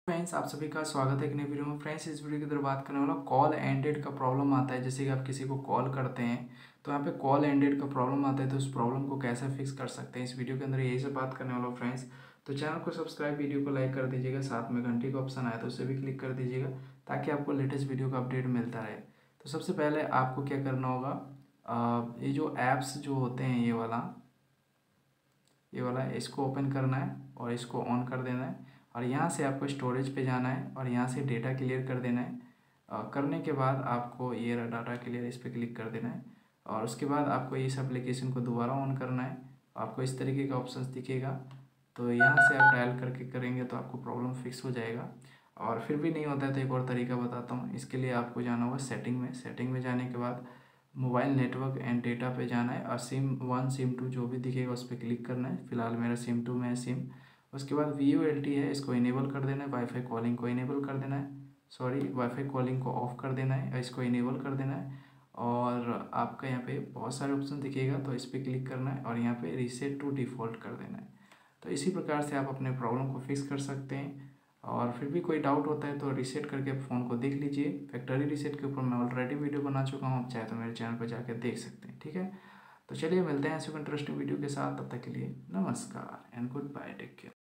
Friends, आप सभी का स्वागत है एक नई वीडियो में। फ्रेंड्स, इस वीडियो की तरफ बात करने वाला कॉल एंडेड का प्रॉब्लम आता है। जैसे कि आप किसी को कॉल करते हैं तो यहाँ पे कॉल एंडेड का प्रॉब्लम आता है, तो उस प्रॉब्लम को कैसे फिक्स कर सकते हैं इस वीडियो के अंदर यही से बात करने वाला हूँ फ्रेंड्स। तो चैनल को सब्सक्राइब, वीडियो को लाइक कर दीजिएगा, साथ में घंटी का ऑप्शन आया तो उसे भी क्लिक कर दीजिएगा ताकि आपको लेटेस्ट वीडियो का अपडेट मिलता रहे। तो सबसे पहले आपको क्या करना होगा, ये जो ऐप्स जो होते हैं ये वाला इसको ओपन करना है और इसको ऑन कर देना है। और यहाँ से आपको स्टोरेज पे जाना है और यहाँ से डेटा क्लियर कर देना है। करने के बाद आपको ये रहा डाटा क्लियर, इस पर क्लिक कर देना है। और उसके बाद आपको इस एप्लीकेशन को दोबारा ऑन करना है। आपको इस तरीके का ऑप्शन दिखेगा, तो यहाँ से आप डायल करके करेंगे तो आपको प्रॉब्लम फिक्स हो जाएगा। और फिर भी नहीं होता है तो एक और तरीका बताता हूँ। इसके लिए आपको जाना होगा सेटिंग में जाने के बाद मोबाइल नेटवर्क एंड डेटा पे जाना है और सिम 1 सिम 2 जो भी दिखेगा उस पर क्लिक करना है। फिलहाल मेरा सिम 2 में है सिम। उसके बाद VoLTE है, इसको इनेबल कर देना है। वाईफाई कॉलिंग को इनेबल कर देना है, सॉरी वाईफाई कॉलिंग को ऑफ कर देना है, इसको इनेबल कर देना है। और आपका यहाँ पे बहुत सारे ऑप्शन दिखेगा तो इस पर क्लिक करना है और यहाँ पे रीसेट टू डिफ़ॉल्ट कर देना है। तो इसी प्रकार से आप अपने प्रॉब्लम को फिक्स कर सकते हैं। और फिर भी कोई डाउट होता है तो रीसेट करके फ़ोन को देख लीजिए। फैक्ट्री रीसेट के ऊपर मैं ऑलरेडी वीडियो बना चुका हूँ, आप चाहे तो मेरे चैनल पर जाकर देख सकते हैं। ठीक है, तो चलिए मिलते हैं ऐसे इंटरेस्टिंग वीडियो के साथ। तब तक के लिए नमस्कार and good bye, take care.